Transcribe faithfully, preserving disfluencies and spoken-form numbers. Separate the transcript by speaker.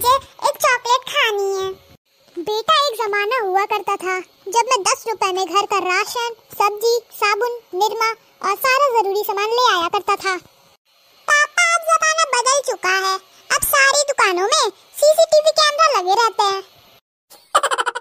Speaker 1: मुझे एक चॉकलेट खानी है। बेटा, एक जमाना हुआ करता था जब मैं दस रुपए में घर का राशन, सब्जी, साबुन, निरमा और सारा जरूरी सामान ले आया करता था। पापा, अब जमाना बदल चुका है। अब सारी दुकानों में सीसीटीवी कैमरा लगे रहते हैं।